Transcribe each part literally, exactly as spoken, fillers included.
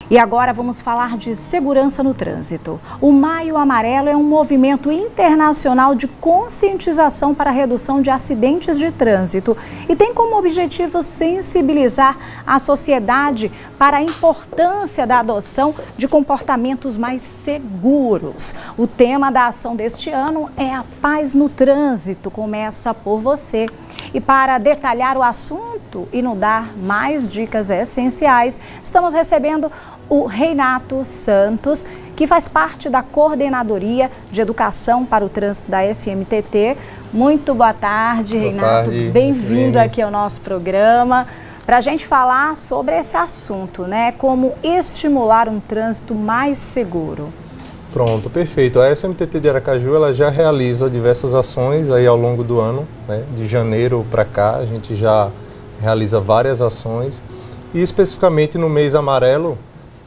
E agora vamos falar de segurança no trânsito. O Maio Amarelo é um movimento internacional de conscientização para a redução de acidentes de trânsito e tem como objetivo sensibilizar a sociedade para a importância da adoção de comportamentos mais seguros. O tema da ação deste ano é a paz no trânsito, começa por você. E para detalhar o assunto e nos dar mais dicas essenciais, estamos recebendo o Reinato Santos, que faz parte da Coordenadoria de Educação para o Trânsito da S M T T. Muito boa tarde, boa Reinato. Bem-vindo aqui ao nosso programa para a gente falar sobre esse assunto, né? Como estimular um trânsito mais seguro. Pronto, perfeito. A S M T T de Aracaju ela já realiza diversas ações aí ao longo do ano, né? De janeiro para cá, a gente já realiza várias ações e especificamente no mês amarelo,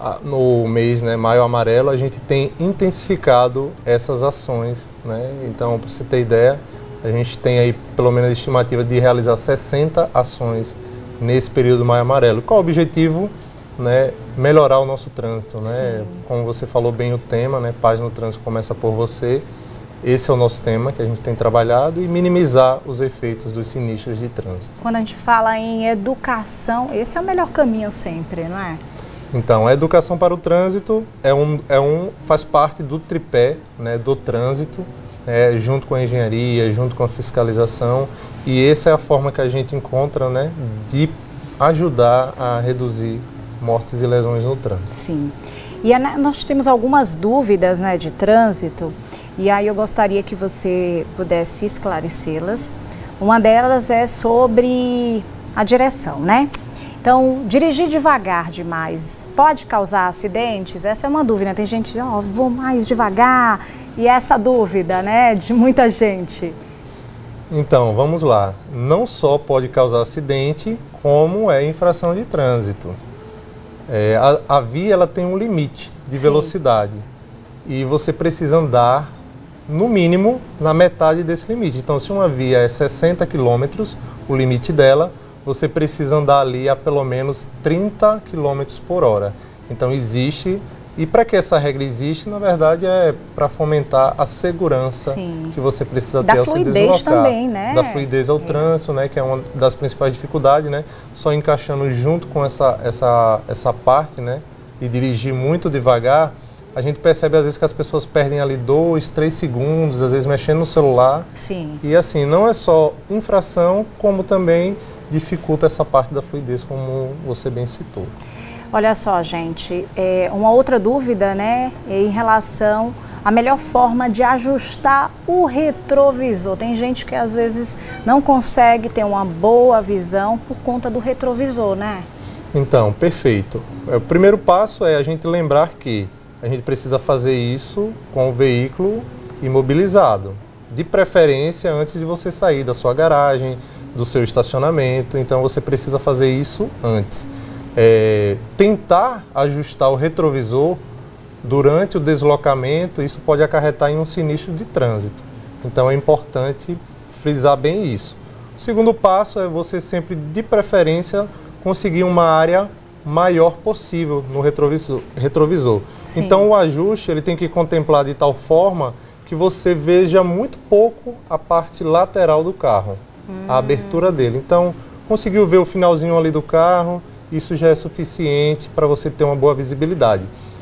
no mês, né, Maio Amarelo, a gente tem intensificado essas ações, né? Então, para você ter ideia, a gente tem aí pelo menos a estimativa de realizar sessenta ações nesse período Maio Amarelo. Qual o objetivo? Né, melhorar o nosso trânsito, né? Como você falou bem o tema, né, paz no trânsito começa por você. Esse é o nosso tema que a gente tem trabalhado e minimizar os efeitos dos sinistros de trânsito. Quando a gente fala em educação, esse é o melhor caminho sempre, não é? Então, a educação para o trânsito é um, é um, faz parte do tripé, né, do trânsito, né, junto com a engenharia, junto com a fiscalização, e essa é a forma que a gente encontra, né, de ajudar a reduzir mortes e lesões no trânsito. Sim. E a, nós temos algumas dúvidas, né, de trânsito, e aí eu gostaria que você pudesse esclarecê-las. Uma delas é sobre a direção, né? Então, dirigir devagar demais pode causar acidentes? Essa é uma dúvida. Tem gente, ó, oh, vou mais devagar. E essa dúvida, né, de muita gente. Então, vamos lá. Não só pode causar acidente, como é infração de trânsito. É, a, a via ela tem um limite de Sim. velocidade. E você precisa andar, no mínimo, na metade desse limite. Então, se uma via é sessenta quilômetros, o limite dela, você precisa andar ali a pelo menos trinta quilômetros por hora. Então existe, e para que essa regra existe, na verdade é para fomentar a segurança Sim. que você precisa da ter ao se deslocar. Da fluidez também, né? Da fluidez ao é. trânsito, né? Que é uma das principais dificuldades, né? Só encaixando junto com essa, essa, essa parte, né? De dirigir muito devagar, a gente percebe às vezes que as pessoas perdem ali dois, três segundos, às vezes mexendo no celular. Sim. E assim, não é só infração, como também dificulta essa parte da fluidez, como você bem citou. Olha só, gente, é, uma outra dúvida, né, é em relação à melhor forma de ajustar o retrovisor. Tem gente que às vezes não consegue ter uma boa visão por conta do retrovisor, né? Então, perfeito. O primeiro passo é a gente lembrar que a gente precisa fazer isso com o veículo imobilizado, de preferência antes de você sair da sua garagem, do seu estacionamento, então você precisa fazer isso antes. É, tentar ajustar o retrovisor durante o deslocamento, isso pode acarretar em um sinistro de trânsito. Então é importante frisar bem isso. O segundo passo é você sempre, de preferência, conseguir uma área maior possível no retrovisor. retrovisor. Então o ajuste ele tem que contemplar de tal forma que você veja muito pouco a parte lateral do carro. A abertura dele. Então, conseguiu ver o finalzinho ali do carro, isso já é suficiente para você ter uma boa visibilidade.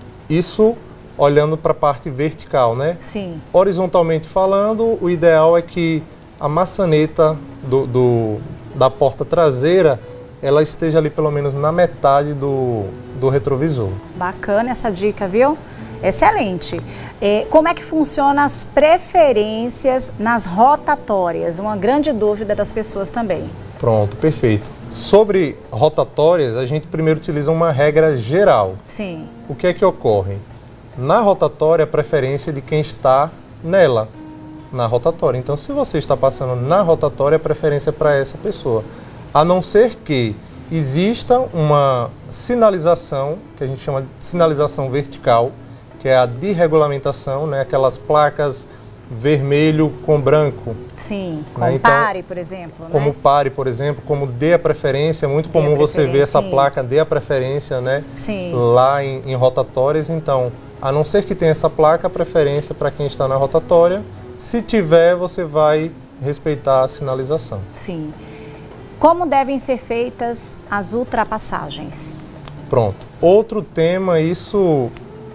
Isso olhando para a parte vertical, né? Sim. Horizontalmente falando, o ideal é que a maçaneta do, do, da porta traseira, ela esteja ali pelo menos na metade do, do retrovisor. Bacana essa dica, viu? Excelente. É, como é que funcionam as preferências nas rotatórias? Uma grande dúvida das pessoas também. Pronto, perfeito. Sobre rotatórias, a gente primeiro utiliza uma regra geral. Sim. O que é que ocorre? Na rotatória, a preferência de quem está nela, na rotatória. Então, se você está passando na rotatória, a preferência é para essa pessoa. A não ser que exista uma sinalização, que a gente chama de sinalização vertical, que é a de regulamentação, né? Aquelas placas vermelho com branco. Sim, né? como Então, pare, por exemplo. Como né? pare, por exemplo, como dê a preferência, é muito Dê a comum você ver essa sim. placa dê a preferência, né? Sim. Lá em, em rotatórias. Então, a não ser que tenha essa placa, a preferência para quem está na rotatória. Se tiver, você vai respeitar a sinalização. Sim. Como devem ser feitas as ultrapassagens? Pronto. Outro tema, isso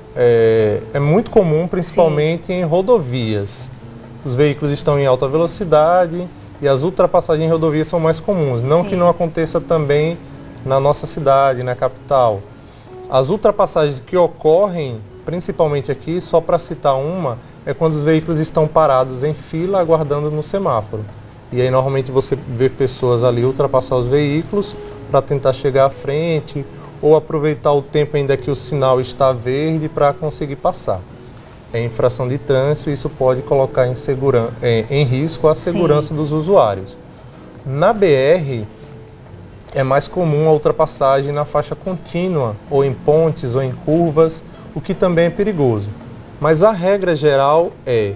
é, é muito comum, principalmente Sim. em rodovias. Os veículos estão em alta velocidade e as ultrapassagens em rodovias são mais comuns. Não Sim. que não aconteça também na nossa cidade, na capital. As ultrapassagens que ocorrem, principalmente aqui, só para citar uma, é quando os veículos estão parados em fila aguardando no semáforo. E aí normalmente você vê pessoas ali ultrapassar os veículos para tentar chegar à frente ou aproveitar o tempo ainda que o sinal está verde para conseguir passar. É infração de trânsito e isso pode colocar em, seguran em, em risco a segurança Sim. dos usuários. Na B R, é mais comum a ultrapassagem na faixa contínua, ou em pontes ou em curvas, o que também é perigoso. Mas a regra geral é: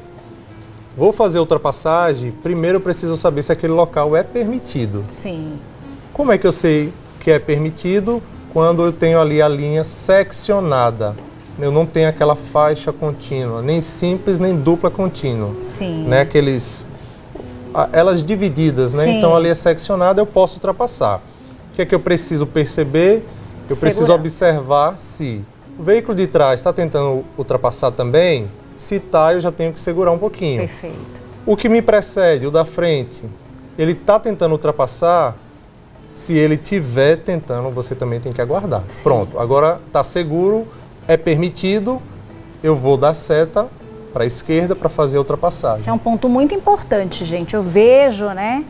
vou fazer ultrapassagem, primeiro eu preciso saber se aquele local é permitido. Sim. Como é que eu sei que é permitido? Quando eu tenho ali a linha seccionada. Eu não tenho aquela faixa contínua, nem simples, nem dupla contínua. Sim. Né? Aqueles, elas divididas, né? Sim. Então ali é seccionada, eu posso ultrapassar. O que é que eu preciso perceber? Eu Segurar. preciso observar se o veículo de trás está tentando ultrapassar também. Se está, eu já tenho que segurar um pouquinho. Perfeito. O que me precede, o da frente, ele está tentando ultrapassar. Se ele estiver tentando, você também tem que aguardar. Sim. Pronto, agora está seguro, é permitido, eu vou dar seta para a esquerda para fazer a ultrapassagem. Esse é um ponto muito importante, gente. Eu vejo, né,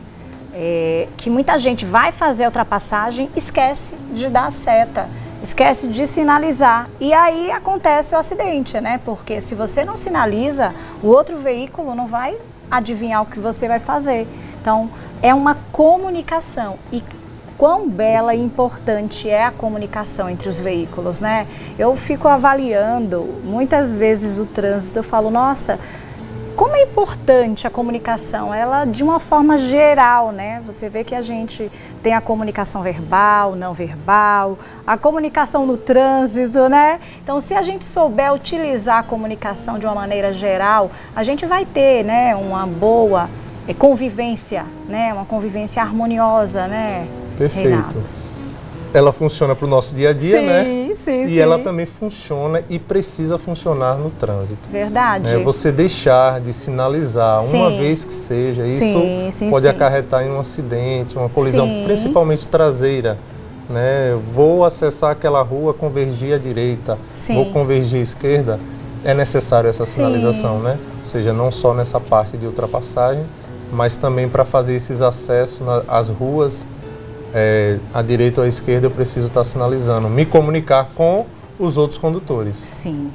é, que muita gente vai fazer a ultrapassagem, esquece de dar a seta, esquece de sinalizar. E aí acontece o acidente, né? Porque se você não sinaliza, o outro veículo não vai adivinhar o que você vai fazer. Então, é uma comunicação. E quão bela e importante é a comunicação entre os veículos, né? Eu fico avaliando muitas vezes o trânsito, eu falo, nossa, como é importante a comunicação, ela de uma forma geral, né? Você vê que a gente tem a comunicação verbal, não verbal, a comunicação no trânsito, né? Então, se a gente souber utilizar a comunicação de uma maneira geral, a gente vai ter, né, uma boa convivência, né? Uma convivência harmoniosa, né? Perfeito. Renato. Ela funciona para o nosso dia a dia, sim, né? Sim, e sim. ela também funciona e precisa funcionar no trânsito. Verdade. É, você deixar de sinalizar sim. uma vez que seja, isso sim, sim, pode sim. acarretar em um acidente, uma colisão, sim. principalmente traseira. Né? Vou acessar aquela rua, convergir à direita, sim. vou convergir à esquerda, é necessário essa sinalização, sim. né? Ou seja, não só nessa parte de ultrapassagem, mas também para fazer esses acessos às ruas, é, à direita ou à esquerda, eu preciso estar sinalizando, me comunicar com os outros condutores. Sim.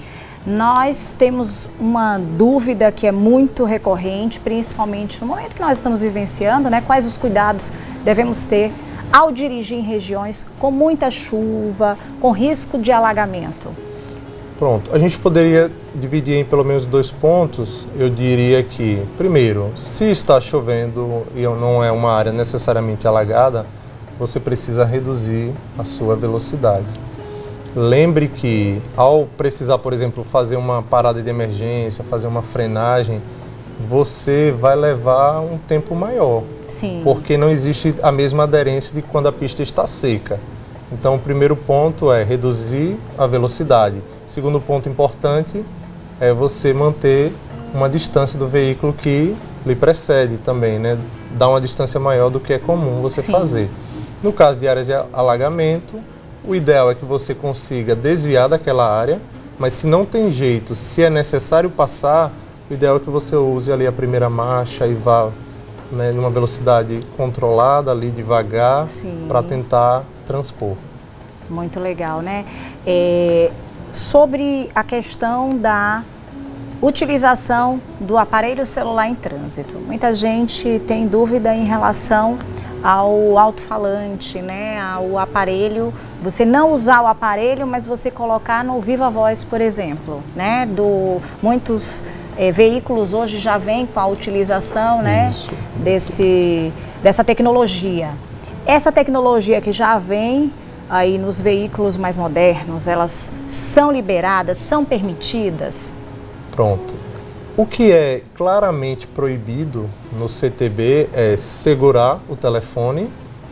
Nós temos uma dúvida que é muito recorrente, principalmente no momento que nós estamos vivenciando, né? Quais os cuidados devemos ter ao dirigir em regiões com muita chuva, com risco de alagamento? Pronto, a gente poderia dividir em pelo menos dois pontos. Eu diria que, primeiro, se está chovendo e não é uma área necessariamente alagada, você precisa reduzir a sua velocidade. Lembre que ao precisar, por exemplo, fazer uma parada de emergência, fazer uma frenagem, você vai levar um tempo maior. Sim. Porque não existe a mesma aderência de quando a pista está seca. Então, o primeiro ponto é reduzir a velocidade. Segundo ponto importante é você manter uma distância do veículo que lhe precede também, né? Dar uma distância maior do que é comum você Sim. fazer. No caso de áreas de alagamento, o ideal é que você consiga desviar daquela área, mas se não tem jeito, se é necessário passar, o ideal é que você use ali a primeira marcha e vá, né, numa velocidade controlada, ali devagar, para tentar transpor. Muito legal, né? É, sobre a questão da utilização do aparelho celular em trânsito, muita gente tem dúvida em relação ao alto-falante, né, ao aparelho, você não usar o aparelho, mas você colocar no Viva Voz, por exemplo, né, do, muitos é, veículos hoje já vêm com a utilização, né, desse, dessa tecnologia. Essa tecnologia que já vem aí nos veículos mais modernos, elas são liberadas, são permitidas? Pronto. O que é claramente proibido no C T B é segurar o telefone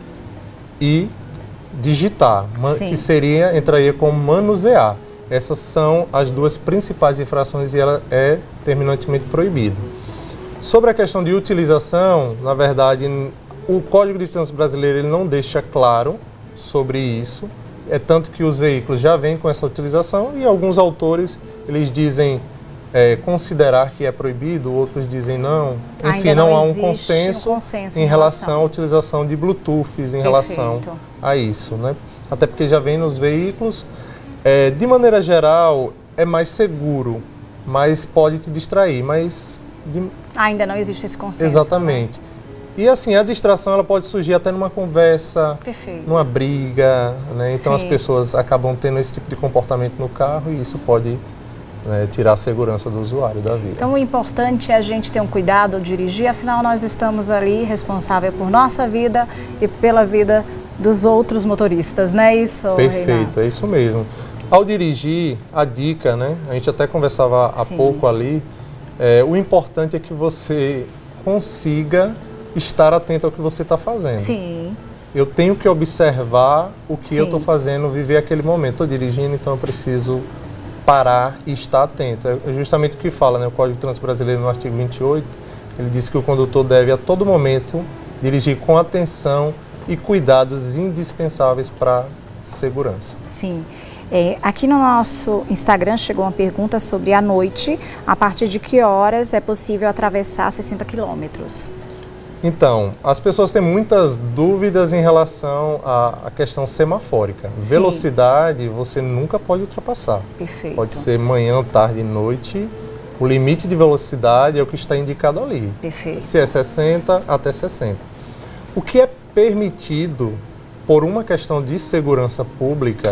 e digitar, Sim. que seria, entraria como manusear. Essas são as duas principais infrações e ela é terminantemente proibido. Sobre a questão de utilização, na verdade, o Código de Trânsito Brasileiro ele não deixa claro sobre isso. É tanto que os veículos já vêm com essa utilização e alguns autores eles dizem é, considerar que é proibido, outros dizem não. Enfim, não, não há um consenso, um consenso em, em relação, relação à utilização de Bluetooth, em Perfeito. relação a isso, né? Até porque já vem nos veículos. É, de maneira geral, é mais seguro, mas pode te distrair, mas... De... Ainda não existe esse consenso. Exatamente. Né? E assim, a distração ela pode surgir até numa conversa, Perfeito. numa briga, né? Então Sim. as pessoas acabam tendo esse tipo de comportamento no carro e isso pode, né, tirar a segurança do usuário da via. Então o importante é a gente ter um cuidado ao dirigir, afinal nós estamos ali responsáveis por nossa vida e pela vida dos outros motoristas, não é isso, Perfeito, Reinaldo? é isso mesmo. Ao dirigir, a dica, né? A gente até conversava há Sim. pouco ali, é, o importante é que você consiga estar atento ao que você está fazendo. Sim. Eu tenho que observar o que Sim. eu estou fazendo, viver aquele momento. Estou dirigindo, então eu preciso parar e estar atento. É justamente o que fala, né? O Código de Trânsito Brasileiro, no artigo vinte e oito, ele diz que o condutor deve a todo momento dirigir com atenção e cuidados indispensáveis para segurança. Sim. É, aqui no nosso Instagram chegou uma pergunta sobre a noite, a partir de que horas é possível atravessar sessenta quilômetros? Então, as pessoas têm muitas dúvidas em relação à, à questão semafórica. Sim. Velocidade você nunca pode ultrapassar. Perfeito. Pode ser manhã, tarde, noite. O limite de velocidade é o que está indicado ali. Perfeito. Se é sessenta, até sessenta. O que é permitido por uma questão de segurança pública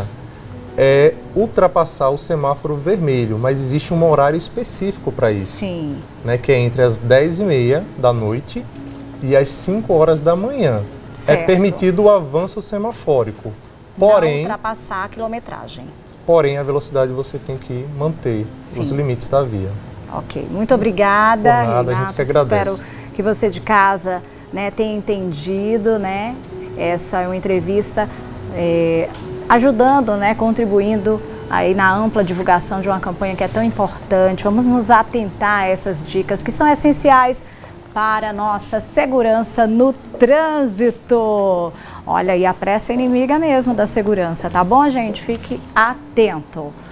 é ultrapassar o semáforo vermelho, mas existe um horário específico para isso. Sim. Né, que é entre as dez e meia da noite e às cinco horas da manhã. Certo. É permitido o avanço semafórico. Porém, não ultrapassar a quilometragem. Porém, a velocidade você tem que manter Sim. os limites da via. Ok, muito obrigada. Por nada, Renato. a gente que agradece. Espero que você de casa, né, tenha entendido, né? Essa é uma entrevista é, ajudando, né, contribuindo aí na ampla divulgação de uma campanha que é tão importante. Vamos nos atentar a essas dicas que são essenciais para a nossa segurança no trânsito. Olha, e a pressa é inimiga mesmo da segurança, tá bom, gente? Fique atento.